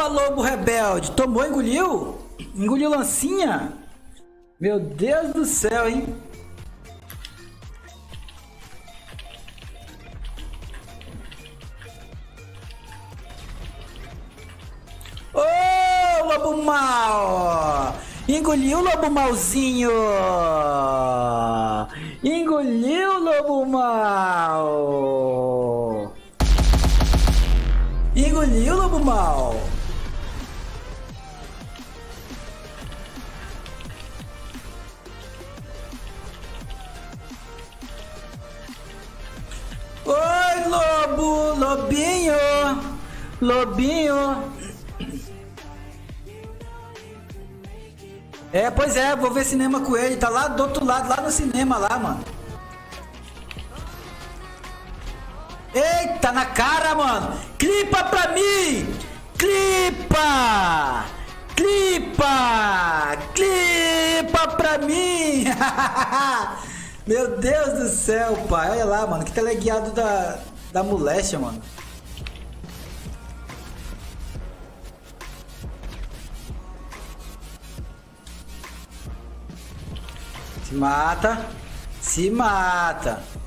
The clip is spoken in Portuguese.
Opa, lobo rebelde. Tomou, engoliu? Engoliu lancinha? Meu Deus do céu, hein? Ô, lobo mal! Engoliu, lobo malzinho! Engoliu, lobo mal! Engoliu, lobo mal! Oi, lobo! Lobinho! Lobinho! É, pois é, vou ver cinema com ele. Tá lá do outro lado, lá no cinema lá, mano. Eita, na cara, mano! Clipa pra mim! Clipa! Clipa! Clipa pra mim! Meu Deus do céu, pai. Olha lá, mano. Que teleguiado da moléstia, mano. Se mata. Se mata.